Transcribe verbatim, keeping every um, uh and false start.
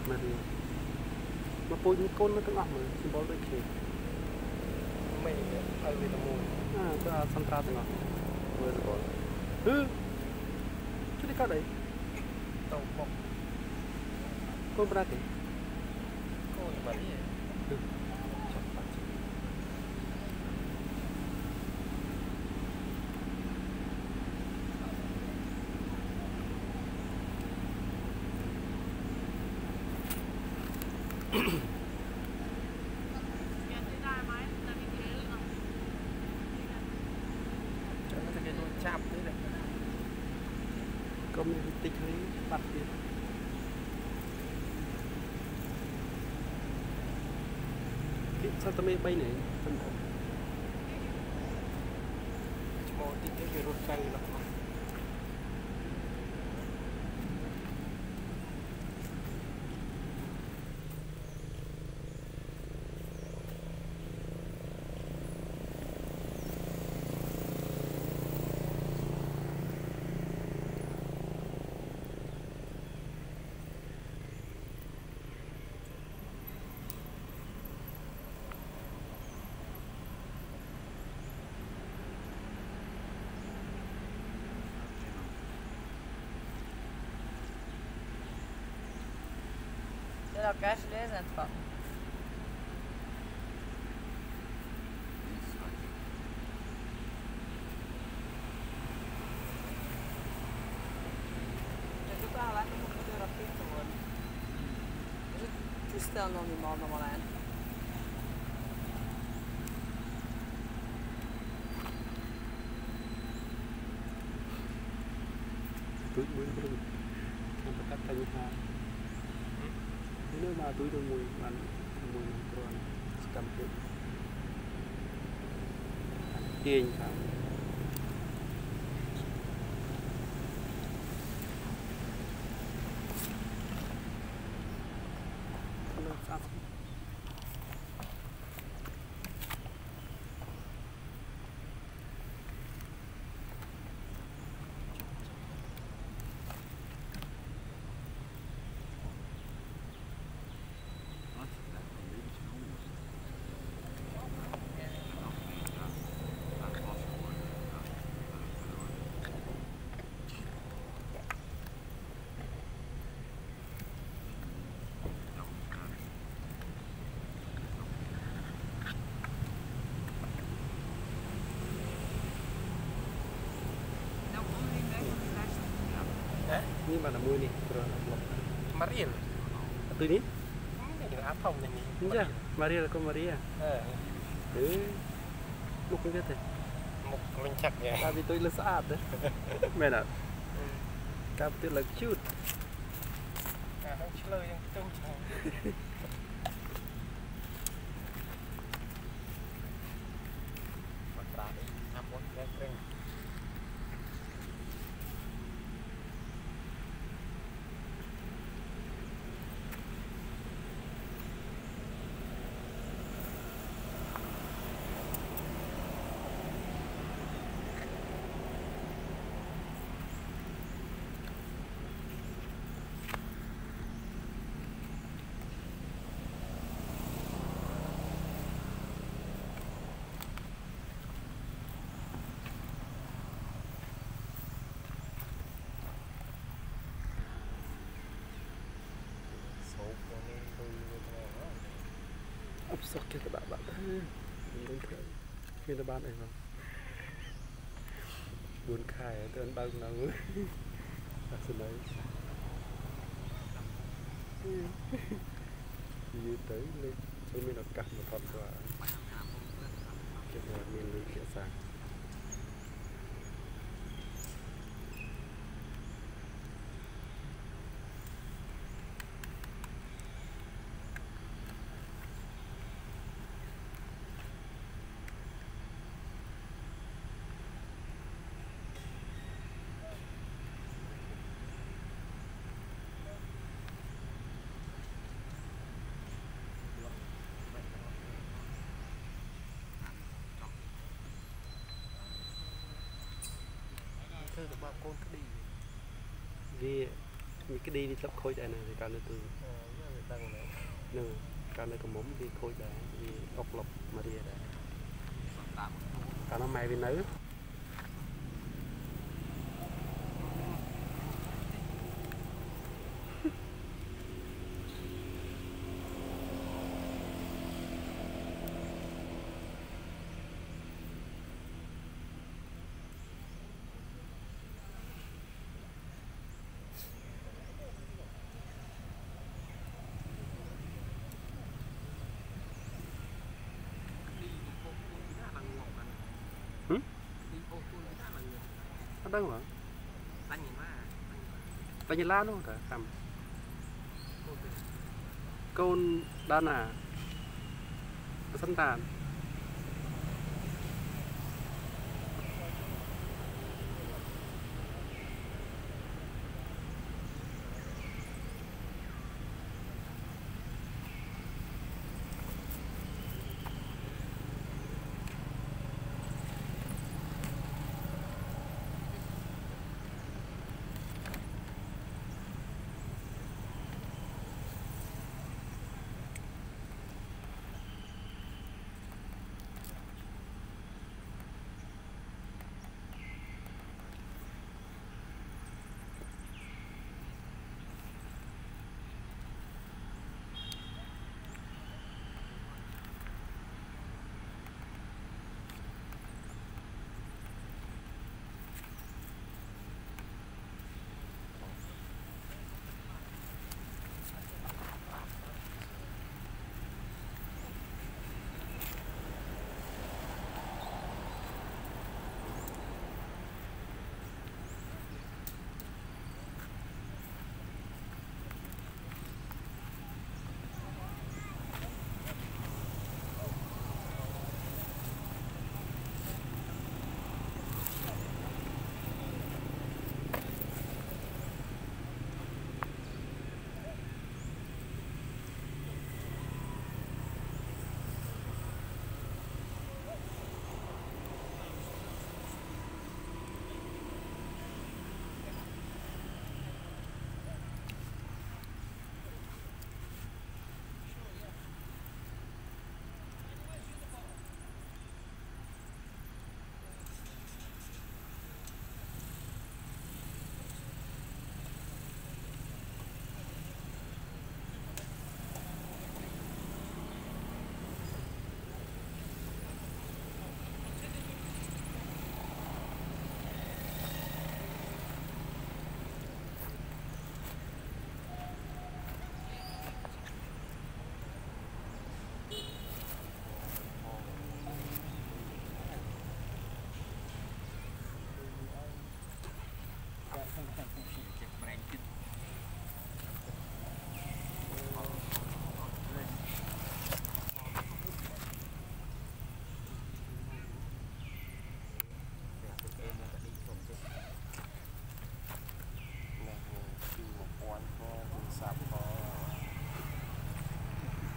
Maria mà bôi những con nó từng ẩm rồi xin bố đôi khi mình ở về tầm mùi à tôi là xăm tra từng ẩm vừa rồi bố ừ chứ đi cao đấy tàu bọc con ra kì con là gì ừ. chạm thế này công tích hơi bắt đi cái sao tao mới bay này phân thật một tí cái rốt cay lắm là cash đấy là phận chúng ta lại một cái rapid rồi chứ stel non di modo malén túi mới được không phải cắt tay ha nếu mà túi đôi mùi bạn mùi nó còn cầm được tiền sao nó sao ini mana mui nih Maria từ ní cái áp phòng này đúng chưa Maria là con Maria ừ lúc cái thế một mình chặt nhỉ ta vì tôi là sát đấy mẹ nào ta tôi là chút à không chơi lời trong trong mặt ra đi năm bốn cái kênh ấp sọc kia các bạn bạn đúng thế khi nó bán này không buồn khai tên bao nào à xin đấy như tới lên tôi mới nó cắt một phần qua cái này mình lấy kia sang thưa được bao con cái đi vì những cái đi đi tập khối đại này thì cả nữa từ đang này nè cả nơi cầm mắm đi khôi đá đi ốc lộc mà đi đá cả nó mày bên nữ nó đang hả bao nhiêu lá nó cả cầm côn đan à sẵn tàn